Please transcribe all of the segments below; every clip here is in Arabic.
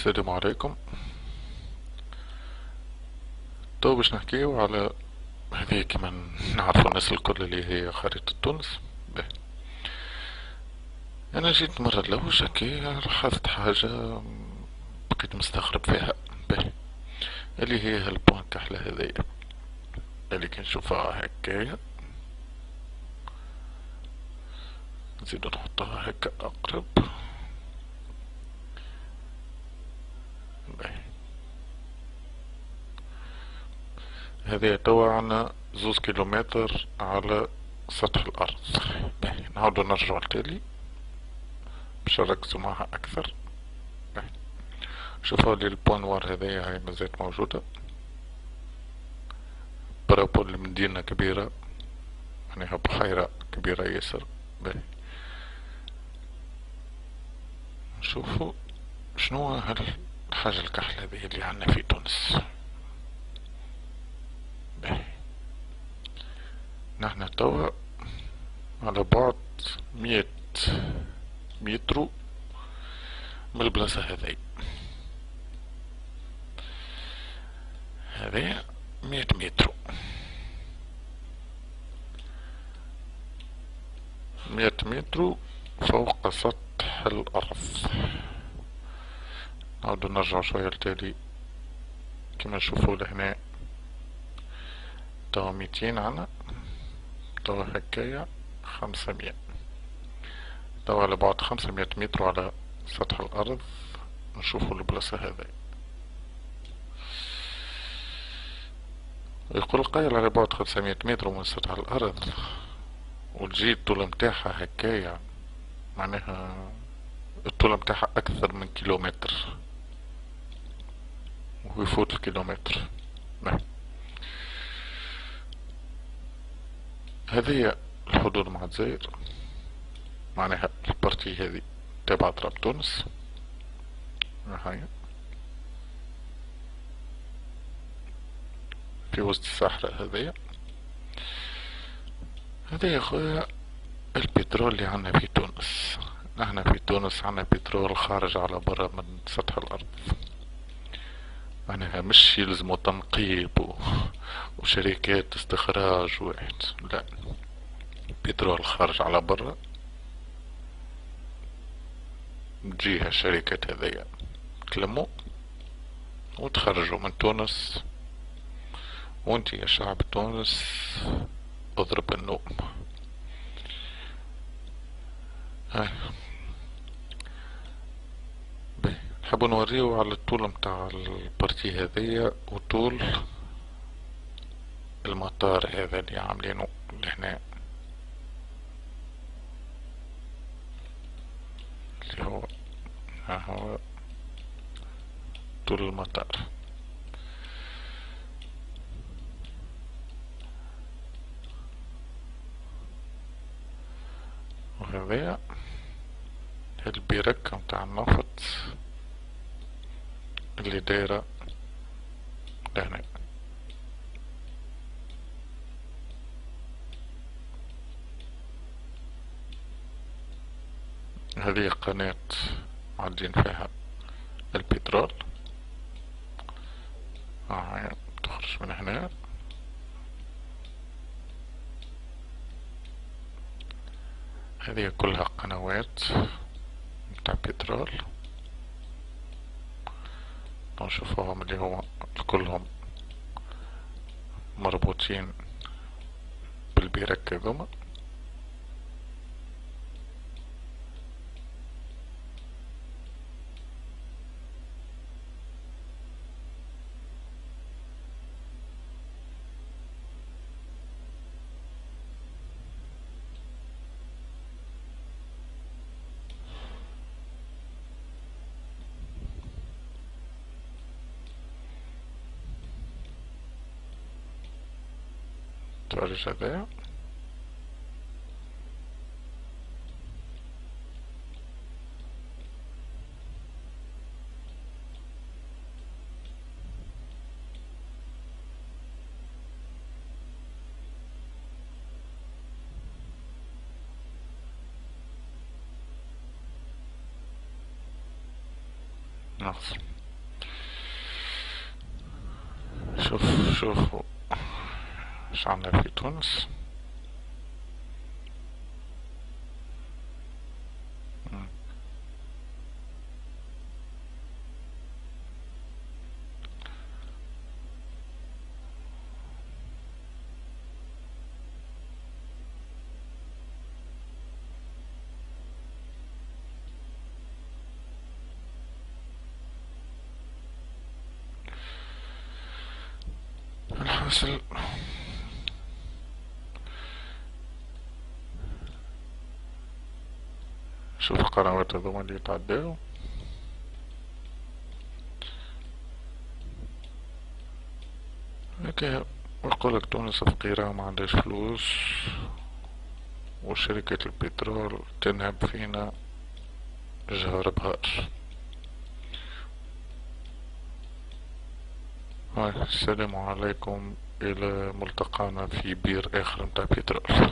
السلام عليكم. تو باش نحكيو على هذه كما نعرفوا الناس الكل اللي هي خريطة تونس. باهي. انا جيت مرة لوش هكي لاحظت حاجة بقيت مستغرب فيها. باهي. اللي هي هالبوان كحلة هذيا اللي كي نشوفها هكايا نزيدو نحطها هكا اقرب. باهي. هذه توا عنا 2 كيلومتر على سطح الأرض. باهي نعاودو نرجعو لتالي باش نركزو معها أكثر. باهي شوفوا لي البوان نوار هذيا هاي مازالت موجودة برابول لمدينة كبيرة، معناها بحيرة كبيرة ياسر. باهي نشوفوا شنو هالحاجة الكحلة هذه اللي عنا في تونس. باهي نحنا توا على بعد 100 متر من البلاصة هذي. هذه 100 متر، 100 متر فوق سطح الأرض. نعودو نرجع شوية لتالي كما نشوفو لهنا توا 200 عنا، توا هكايا 500. توا على بعد 500 متر على سطح الأرض نشوفو البلاصة هذي. يقول القايل على بعد 500 متر من سطح الأرض وتجي الطول متاعها هكايا، معناها الطول متاعها أكثر من كيلومتر ويفوت الكيلومتر. نعم. هذه الحدود مع الجزائر، معناها البارتي هذه تبع طرابلس. هاي في وسط الصحراء هذيا. هذا يا خويا البترول اللي عنا في تونس. نحنا في تونس عنا بترول خارج على برا من سطح الأرض، معناها مش يلزمو تنقيب وشركات استخراج واحد، لا، بترول خارج على برا تجيها الشركات هذيا تلمو وتخرجوا من تونس، وانت يا شعب تونس اضرب النوم. هاي نحبو نوريو على الطول متاع البارتي هذيا وطول المطار هذا اللي عاملينه لهنا، اللي هو ها هو طول المطار. وهذا البركة متاع النفط اللي دايرة لهنا. هذه قناة معدين فيها البترول، تخرج من هنا. هذه كلها قنوات متاع بترول نشوفوهم اللي هو كلهم مربوطين بالبركة ذوما. تعرج هذايا ناقص. شوفوا ايش عنا في تونس. مم. الحاصل شوف القنوات هذوما اللي يتعداو، هيك يقولك تونس فقيرة وما عندهاش فلوس، وشركة البترول تنهب فينا جهر بهار. هاي السلام عليكم، إلى ملتقانا في بير آخر متاع بترول.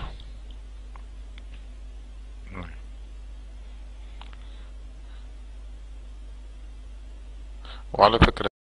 وعلى فكرة